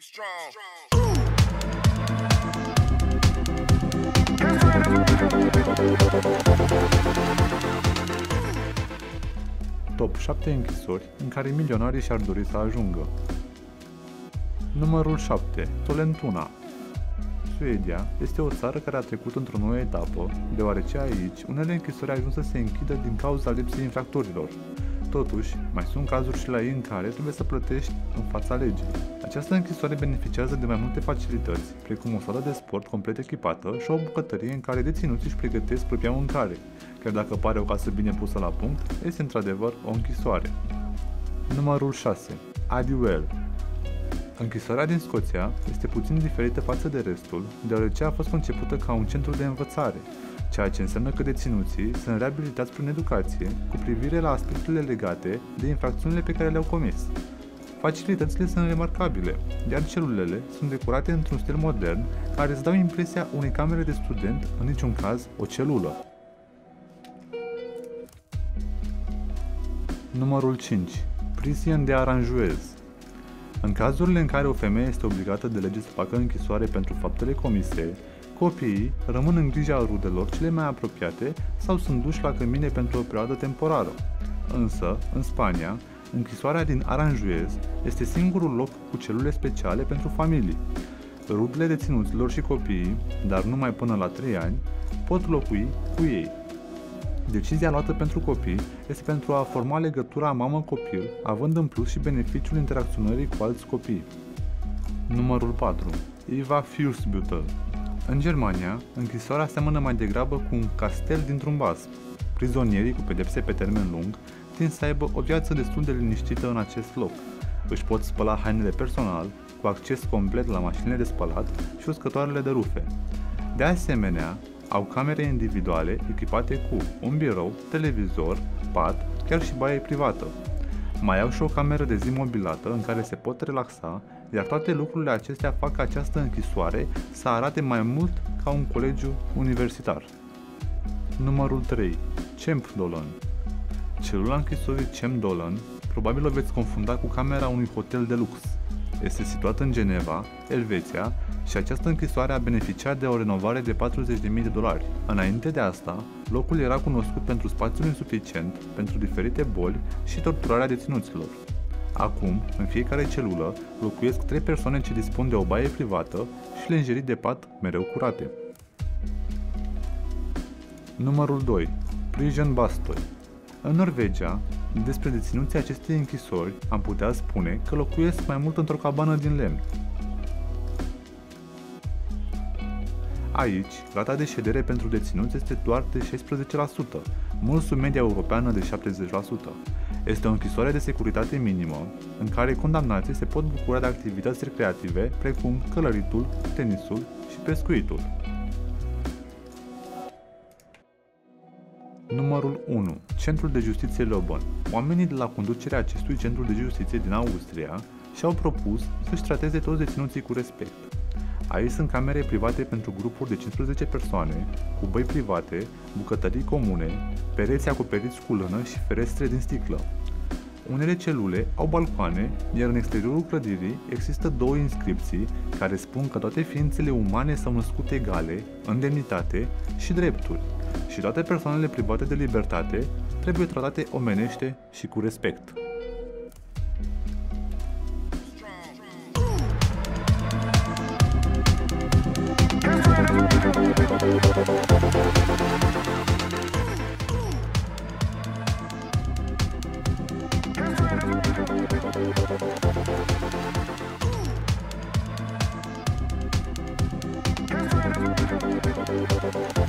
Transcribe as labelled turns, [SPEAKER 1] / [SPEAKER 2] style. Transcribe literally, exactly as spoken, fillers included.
[SPEAKER 1] Top șapte închisori în care milionarii și-ar dori să ajungă. Numărul șapte. Tolentuna. Suedia este o țară care a trecut într-o nouă etapă, deoarece aici unele închisori ajung să se închidă din cauza lipsei infractorilor. Totuși, mai sunt cazuri și la ei în care trebuie să plătești în fața legii. Această închisoare beneficiază de mai multe facilități, precum o sală de sport complet echipată și o bucătărie în care deținuții își pregătesc propria mâncare. Chiar dacă pare o casă bine pusă la punct, este într-adevăr o închisoare. Numărul șase. Addiewell. Închisoarea din Scoția este puțin diferită față de restul, deoarece a fost concepută ca un centru de învățare, ceea ce înseamnă că deținuții sunt reabilitați prin educație cu privire la aspectele legate de infracțiunile pe care le-au comis. Facilitățile sunt remarcabile, iar celulele sunt decorate într-un stil modern care îți dau impresia unei camere de student, în niciun caz o celulă. Numărul cinci. Prison de Aranjuez. În cazurile în care o femeie este obligată de lege să facă închisoare pentru faptele comise, copiii rămân în grija rudelor cele mai apropiate sau sunt duși la cămine pentru o perioadă temporară. Însă, în Spania, închisoarea din Aranjuez este singurul loc cu celule speciale pentru familii. Rudele deținuților și copiii, dar numai până la trei ani, pot locui cu ei. Decizia luată pentru copii este pentru a forma legătura mamă-copil, având în plus și beneficiul interacționării cu alți copii. Numărul patru. Eva Fuchsbüttel. În Germania, închisoarea seamănă mai degrabă cu un castel dintr-un vas. Prizonierii cu pedepse pe termen lung tind să aibă o viață destul de liniștită în acest loc. Își pot spăla hainele personal, cu acces complet la mașinile de spălat și uscătoarele de rufe. De asemenea, au camere individuale echipate cu un birou, televizor, pat, chiar și baie privată. Mai au și o cameră de zi mobilată în care se pot relaxa, iar toate lucrurile acestea fac ca această închisoare să arate mai mult ca un colegiu universitar. Numărul trei. Champ-Dolan. Celula închisorii Champ-Dolan probabil o veți confunda cu camera unui hotel de lux. Este situată în Geneva, Elveția, și această închisoare a beneficiat de o renovare de patruzeci de mii de dolari. Înainte de asta, locul era cunoscut pentru spațiul insuficient, pentru diferite boli și torturarea deținuților. Acum, în fiecare celulă, locuiesc trei persoane ce dispun de o baie privată și lenjerii de pat mereu curate. Numărul doi. Prison Bastøy. În Norvegia, despre deținuții acestei închisori am putea spune că locuiesc mai mult într-o cabană din lemn. Aici, rata de ședere pentru deținuți este doar de șaisprezece la sută, mult sub media europeană de șaptezeci la sută. Este o închisoare de securitate minimă, în care condamnații se pot bucura de activități recreative precum călăritul, tenisul și pescuitul. Numărul unu. Centrul de Justiție Leoben. Oamenii de la conducerea acestui centru de justiție din Austria și-au propus să-și trateze toți deținuții cu respect. Aici sunt camere private pentru grupuri de cincisprezece persoane, cu băi private, bucătării comune, pereți acoperiți cu lână și ferestre din sticlă. Unele celule au balcoane, iar în exteriorul clădirii există două inscripții care spun că toate ființele umane s-au născut egale, în demnitate și drepturi, și toate persoanele private de libertate trebuie tratate omenește și cu respect. We'll be right back.